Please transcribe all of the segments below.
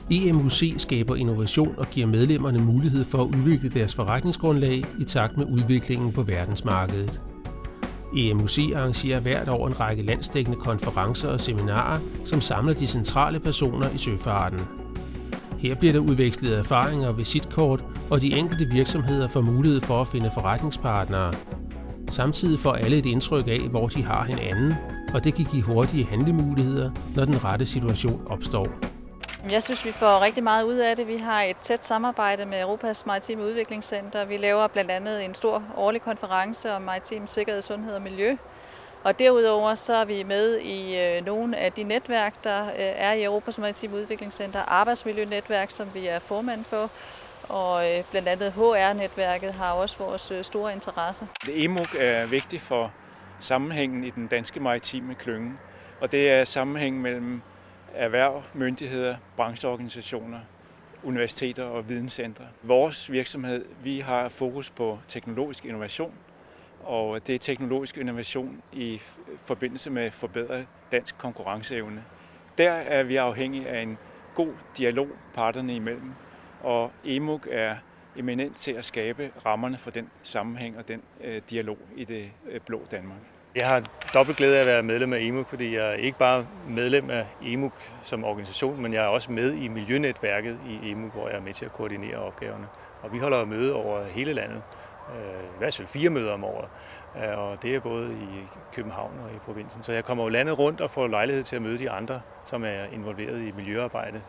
EMUC skaber innovation og giver medlemmerne mulighed for at udvikle deres forretningsgrundlag i takt med udviklingen på verdensmarkedet. EMUC arrangerer hvert år en række landsdækkende konferencer og seminarer, som samler de centrale personer i søfarten. Her bliver der udvekslet erfaringer og visitkort, og de enkelte virksomheder får mulighed for at finde forretningspartnere. Samtidig får alle et indtryk af, hvor de har hinanden, og det kan give hurtige handlemuligheder, når den rette situation opstår. Jeg synes, vi får rigtig meget ud af det. Vi har et tæt samarbejde med Europas Maritime Udviklingscenter. Vi laver blandt andet en stor årlig konference om maritim sikkerhed, sundhed og miljø. Og derudover så er vi med i nogle af de netværk, der er i Europas Maritime Udviklingscenter. Arbejdsmiljønetværk, som vi er formand for. Og blandt andet HR-netværket har også vores store interesse. EMUC er vigtigt for sammenhængen i den danske maritime klynge. Og det er sammenhængen mellem erhverv, myndigheder, brancheorganisationer, universiteter og videnscentre. Vores virksomhed, vi har fokus på teknologisk innovation, og det er teknologisk innovation i forbindelse med forbedret dansk konkurrenceevne. Der er vi afhængige af en god dialog parterne imellem, og EMUC er eminent til at skabe rammerne for den sammenhæng og den dialog i det blå Danmark. Jeg har dobbelt glæde af at være medlem af EMUC, fordi jeg er ikke bare medlem af EMUC som organisation, men jeg er også med i miljønetværket i EMUC, hvor jeg er med til at koordinere opgaverne. Og vi holder møde over hele landet, i hvert fald 4 møder om året, og det er både i København og i provinsen. Så jeg kommer jo landet rundt og får lejlighed til at møde de andre, som er involveret i miljøarbejde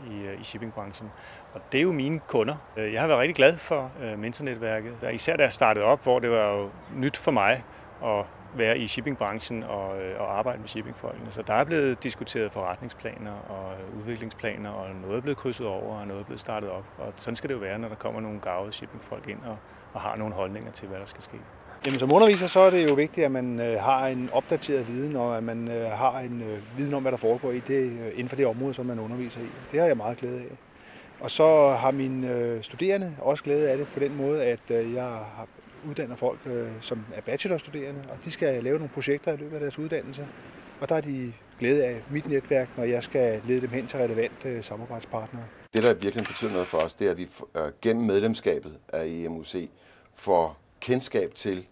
i shippingbranchen. Og det er jo mine kunder. Jeg har været rigtig glad for mentornetværket, især da jeg startede op, hvor det var jo nyt for mig at være i shippingbranchen og arbejde med shippingfolkene. Så der er blevet diskuteret forretningsplaner og udviklingsplaner, og noget er blevet krydset over, og noget er blevet startet op. Og sådan skal det jo være, når der kommer nogle garvede shippingfolk ind og har nogle holdninger til, hvad der skal ske. Jamen, som underviser så er det jo vigtigt, at man har en opdateret viden, og at man har en viden om, hvad der foregår i det, inden for det område, som man underviser i. Det har jeg meget glæde af. Og så har mine studerende også glæde af det på den måde, at jeg uddanner folk, som er bachelorstuderende, og de skal lave nogle projekter i løbet af deres uddannelse. Og der er de glæde af mit netværk, når jeg skal lede dem hen til relevante samarbejdspartnere. Det, der virkelig betyder noget for os, det er, at vi gennem medlemskabet af EMUC får kendskab til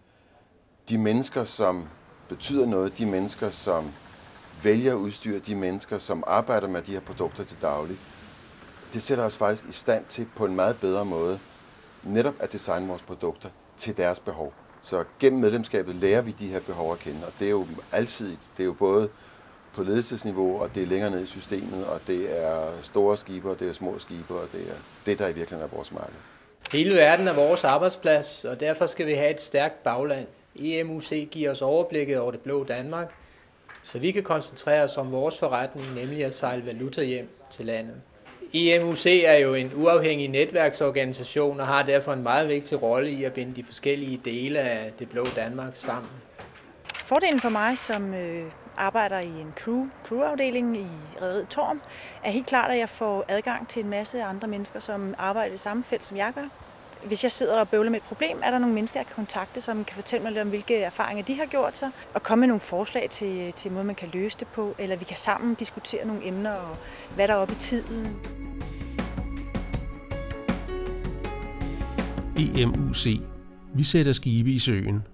de mennesker, som betyder noget, de mennesker, som vælger udstyr, de mennesker, som arbejder med de her produkter til daglig. Det sætter os faktisk i stand til på en meget bedre måde netop at designe vores produkter til deres behov. Så gennem medlemskabet lærer vi de her behov at kende, og det er jo altid, det er jo både på ledelsesniveau, og det er længere ned i systemet, og det er store skibe, og det er små skibe, og det er det, der i virkeligheden er vores marked. Hele verden er vores arbejdsplads, og derfor skal vi have et stærkt bagland. EMUC giver os overblikket over det blå Danmark, så vi kan koncentrere os om vores forretning, nemlig at sejle valuta hjem til landet. EMUC er jo en uafhængig netværksorganisation og har derfor en meget vigtig rolle i at binde de forskellige dele af det blå Danmark sammen. Fordelen for mig, som arbejder i en crewafdeling i rederiet Torm, er helt klart, at jeg får adgang til en masse andre mennesker, som arbejder i samme felt, som jeg gør. Hvis jeg sidder og bøvler med et problem, er der nogle mennesker, jeg kan kontakte, som kan fortælle mig lidt om, hvilke erfaringer de har gjort sig, og komme med nogle forslag til en måde, man kan løse det på, eller vi kan sammen diskutere nogle emner, og hvad der er oppe i tiden. EMUC. Vi sætter skibe i søen.